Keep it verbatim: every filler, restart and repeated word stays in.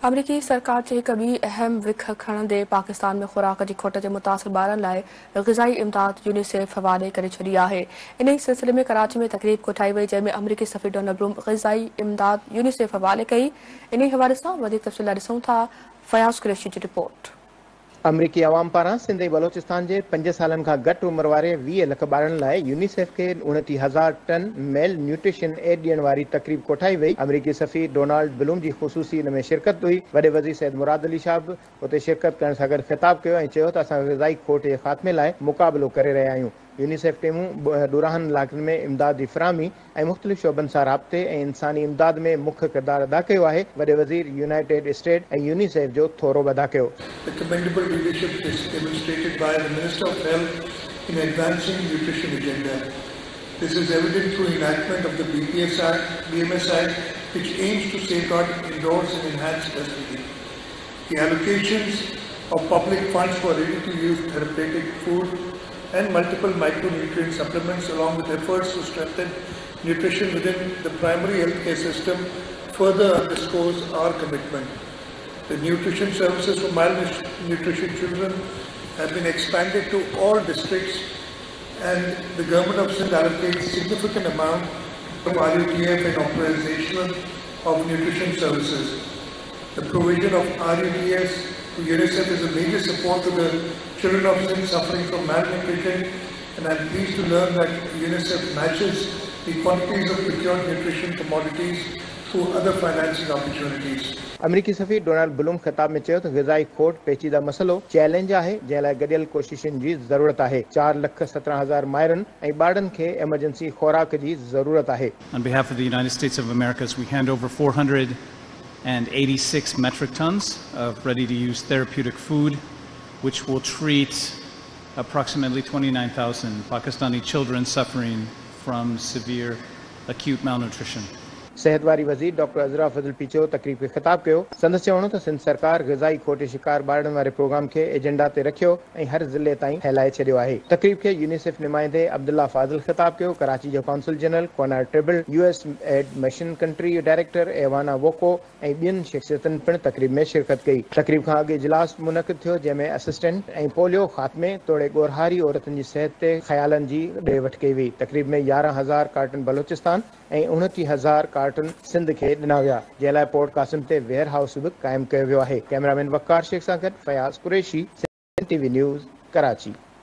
अमरीकी सरकार जे हिक ॿी अहम विख खणंदे पाकिस्तान में खुराक जी खोट जे मुतासिर ॿारनि लाइ ग़िज़ाई इमदाद यूनिसेफ हवाले करे छॾी आहे। इन ई सिलसिले में कराची में तक़रीब कोठाई वई, जंहिं में अमरीकी सफ़ीर डोनाल्ड ब्लूम ग़िज़ाई इमदाद यूनिसेफ हवाले कई। इन ई हवाले सां वधीक तफ़सील ॾिसूं था फयाज़ कुरैशी जी रिपोर्ट। अमरीकी अवाम पारां सिंध ऐं बलोचिस्तान जे पंज सालनि खां घटि उमिरि वारे वीह लख ॿारनि लाइ यूनिसेफ खे उणटीह हज़ार टन मेल न्यूट्रिशन एड ॾियण वारी तक़रीब कोठाई वई। अमरीकी सफ़ीर डोनाल्ड ब्लूम जी ख़ुसूसी इन में शिरकत हुई। वॾे वज़ीर सैयद मुराद अली शाह बि उते शिरकत करण सां गॾु ख़िताब कयो ऐं चयो त असां ग़िज़ाई खोट जे ख़ात्मे लाइ मुक़ाबिलो करे रहिया आहियूं। यूनिसेफ टीमूं ॾुराहनि इलाइक़नि में इमदाद जी फ़राहमी ऐं मुख़्तलिफ़ शोबनि सां राब्ते ऐं इंसानी इमदाद में मुख्य किरदारु अदा कयो आहे। वॾे वज़ीर यूनाइटेड स्टेट ऐं यूनिसेफ जो थोरो अदा कयो। The commendable leadership is demonstrated by the Minister of Health in advancing nutrition agenda. This is evident through enactment of the B P S Act, B M S Act, which aims to safeguard, endorse and enhance breastfeeding. The allocations of public funds for ready-to-use therapeutic food and multiple micronutrient supplements, along with efforts to strengthen nutrition within the primary healthcare system, further underscores our commitment. The nutrition services for malnutrition children have been expanded to all districts, and the government of Sindh allocates significant amount of R U T F and operational of nutrition services. The provision of R U T S to UNICEF is a major support to the children of Sindh suffering from malnutrition, and I am pleased to learn that UNICEF matches the quantities of procured nutrition commodities through other financing opportunities. अमरीकी सफ़ीर Donald Bloom ख़िताब में चयो त ग़िज़ाई खोट पेचीदा मसइलो challenge आहे, जंहिं लाइ गॾियल कोशिशुनि जी ज़रूरत आहे। चार लख सत्रहं हज़ार माहिरनि ऐं ॿारनि खे एमरजेंसी खुराक जी ज़रूरत आहे। On behalf of the United States of America, we hand over four hundred eighty-six metric tons of ready-to-use therapeutic food, which will treat approximately twenty-nine thousand Pakistani children suffering from severe acute malnutrition. सेहत वारी वज़ीर doctor Azra फज़ल पीचो तक़रीब खे ख़िताब कयो। संदसि चवणो त सिंध सरकार ग़िज़ाई खोटे शिकार ॿारनि वारे प्रोग्राम खे एजेंडा ते रखियो ऐं हर ज़िले ताईं फैलाए छॾियो आहे। तक़रीब खे यूनिसेफ नुमाइंदे अब्दुल्ला फाज़िल ख़िताब कयो। कराची जो consul general Conrad Tribble, US AID mission country director एवाना वोको ऐं ॿियनि शख़्सियतुनि पिणु तक़रीब में शिरकत कई। तक़रीब खां अॻु इजलास मुनक़िद थियो, जंहिं में असिस्टेंट ऐं पोलियो ख़ात्मे तोड़े ॻोरहारी औरतुनि जी सिहत ते ख़यालनि जी ॾे वठि कई वई। तक़रीब में यारहं हज़ार कार्टन बलोचिस्तान ऐं उणटीह हज़ार कार्टन सिंध खे ॾिना विया, जंहिं लाइ पोर्ट कासिम ते वेयर हाउस बि क़ाइमु कयो वियो आहे। कैमरामैन वक़ार शेख सां गॾु फयाज़ कुरैशी, टीवी न्यूज़, कराची।